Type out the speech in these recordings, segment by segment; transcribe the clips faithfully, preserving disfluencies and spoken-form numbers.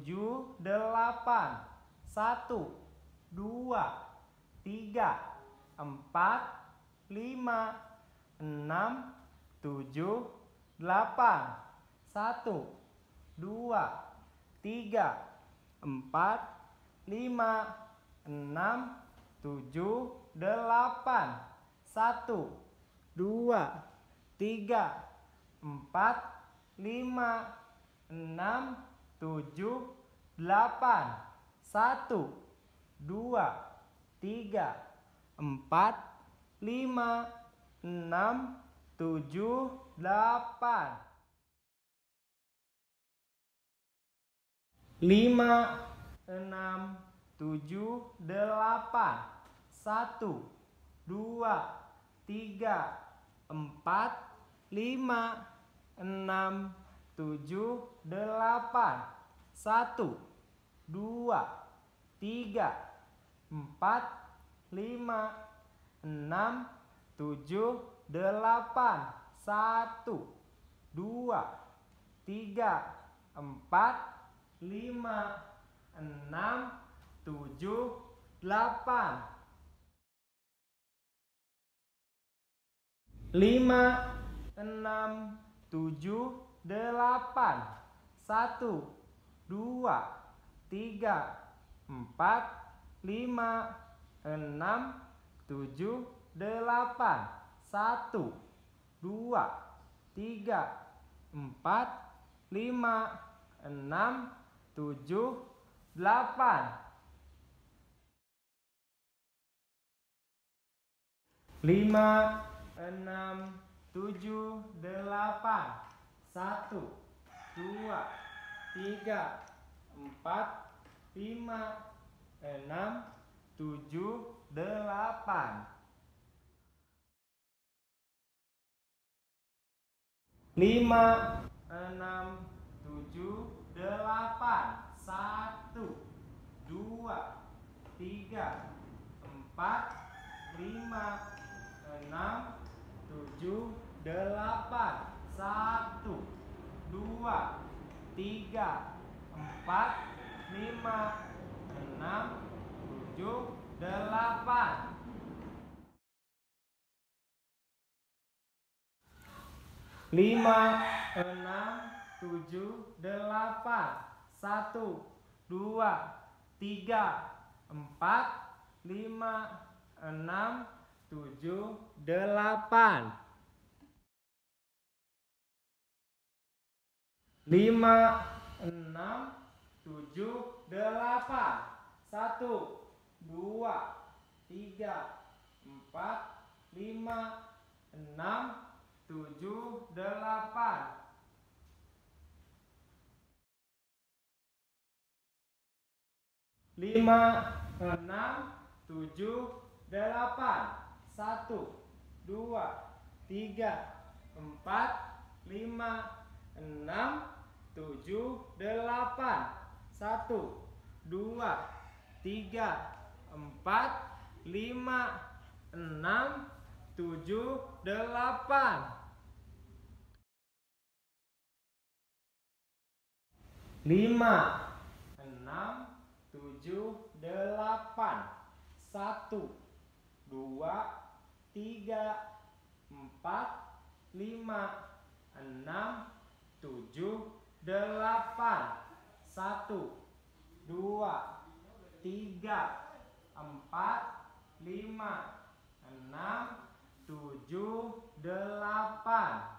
tujuh, delapan. Satu, dua, tiga, empat, lima, enam, tujuh, delapan. Satu, dua, tiga, empat, lima, enam, tujuh, delapan. Satu, dua, tiga, empat, lima, enam, tujuh, delapan. Satu, dua, tiga, empat, lima, enam, tujuh, delapan. Lima, enam, tujuh, delapan. Satu, dua, tiga, empat, lima, enam, tujuh, delapan. Satu, dua, tiga, empat, lima, enam, tujuh, delapan. Satu, dua, tiga, empat, lima, enam, tujuh, delapan. Lima, enam, tujuh, delapan. Satu, dua, tiga, empat, lima, enam, tujuh, delapan. Satu, dua, tiga, empat, lima, enam, tujuh, delapan. Lima, enam, tujuh, delapan. Satu, dua, tiga, empat, lima, enam, tujuh, delapan. Lima, enam, tujuh, delapan. Satu, dua, tiga, empat, lima, enam, tujuh, delapan. Satu, dua, tiga, empat, lima, enam, tujuh, delapan. Lima, enam, tujuh, delapan. Satu, dua, tiga, empat, lima, enam, tujuh, delapan. Lima, enam, tujuh, delapan. Satu, dua, tiga, empat, lima, enam, tujuh, delapan. Lima, enam, tujuh, delapan. Satu, dua, tiga, empat, lima, enam, tujuh, delapan. Satu, dua, tiga, empat, lima, enam, tujuh, delapan. Lima, enam, tujuh, delapan. Satu, dua, tiga, empat, lima, enam, tujuh, delapan. Satu, dua, tiga, empat, lima, enam, tujuh, delapan.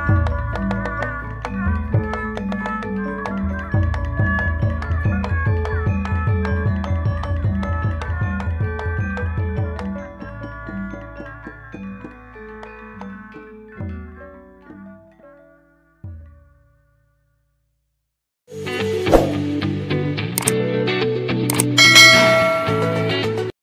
Bye.